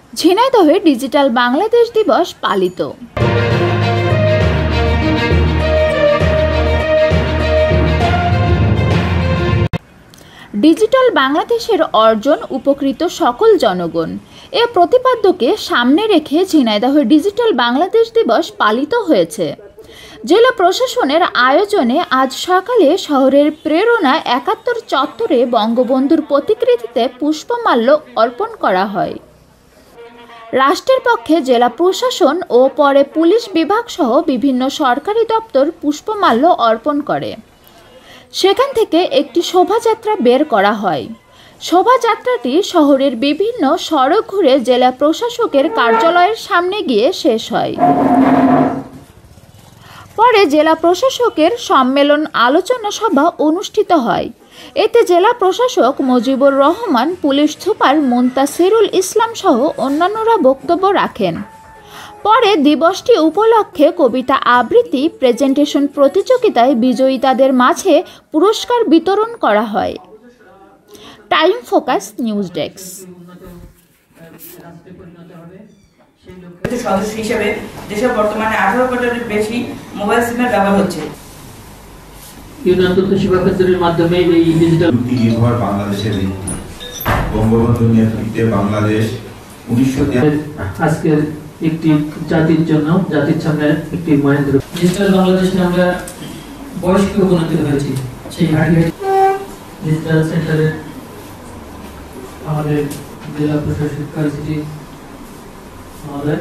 ঝিনাইদহে digital Bangladesh দিবস পালিত। Digital বাংলাদেশের অর্জন উপকৃত সকল জনগণ এ প্রতিপাদ্যকে সামনে রেখে ঝিনাইদহে ডিজিটাল বাংলাদেশ দিবস পালিত হয়েছে। জেলা প্রশাসনের আয়োজনে আজ সকালে শহরের প্রেরণা ৭১ চত্বরে বঙ্গবন্ধুর প্রতিকৃতিতে পুষ্পমাল্য অর্পণ করা হয়। রাষ্ট্রের পক্ষে জেলা প্রশাসন ও পরে পুলিশ বিভাগ সহ বিভিন্ন সরকারি দপ্তর পুষ্পমাল্য অর্পণ করে। সেখান থেকে একটি শোভাযাত্রা বের করা হয়। শোভাযাত্রাটি শহরের বিভিন্ন সড়ক ঘুরে জেলা প্রশাসকের কার্যালয়ের সামনে গিয়ে শেষ হয়। পরে জেলা প্রশাসকের সম্মেলন আলোচনা সভা অনুষ্ঠিত হয়। এতে জেলা প্রশাসক মুজিবুর রহমান, পুলিশ সুপার মুনতাসিরুল ইসলাম সহ অন্যান্যরা বক্তব্য রাখেন। পরে দিবসটি উপলক্ষে কবিতা আবৃত্তি, প্রেজেন্টেশন প্রতিযোগিতায় বিজয়ীদের মাঝে পুরস্কার বিতরণ করা হয়। Time Focus news desk. সদস্য হিসেবে দেশে বর্তমানে 18 কোটির বেশি মোবাইল সিমের ব্যবহার হচ্ছে। ইউনিয়ন তথ্য সেবা কেন্দ্রের মাধ্যমে এই ডিজিটাল নির্ভর বাংলাদেশের বঙ্গবন্ধুর নেতৃত্বে বাংলাদেশ 1993 আজকের একটি জাতির জন্য জাতির সামনে একটি মহেন্দ্র ডিজিটাল বাংলাদেশে আমরা বয়স্ক উন্নতি হয়েছি। সেই হার্ডওয়্যার ডিজিটাল সেন্টারে আমাদের জেলা প্রশাসক কারিসিটি মহোদয়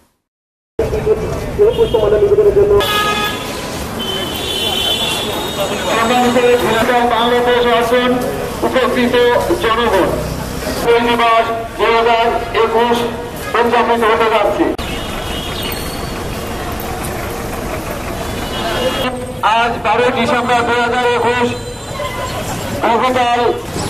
বাংলাদেশ অর্জন উপকৃত জনগণ দিবস 2021 উদযাপিত হতে যাচ্ছে। আজ 12 ডিসেম্বর 2021 বহুকাল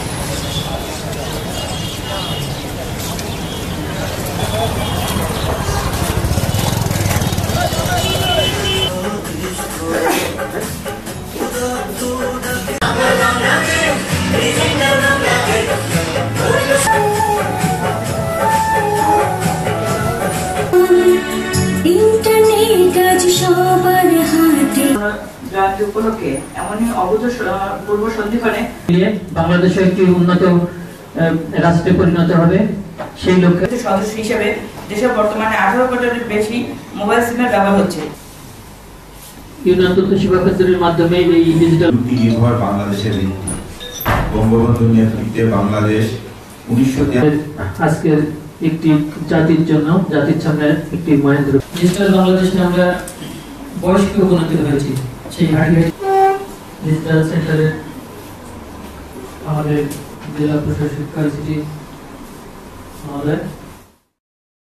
উপলক্ষে এমনই অবুঝ পূর্ব সন্ধিক্ষণে বাংলাদেশে একটি উন্নত রাষ্ট্রে পরিণত হবে সেই লক্ষ্যে সদস্য হিসেবে দেশে বর্তমানে 18 কোটির বেশি মোবাইল সিমের ব্যবহার হচ্ছে। ইউনিয়ন তথ্য সেবা কেন্দ্রের মাধ্যমে এই ডিজিটাল নির্ভর বাংলাদেশের বঙ্গবন্ধুর নেতৃত্বে বাংলাদেশ 1993 আজকের একটি জাতির জন্য জাতির সামনে একটি মহেন্দ্র ডিজিটাল বাংলাদেশে আমরা বয়স্ক উন্নতি হয়েছি। সেই হার্ডওয়্যার ডিজিটাল সেন্টারে আমাদের জেলা প্রশাসক কারিসিটি মহোদয়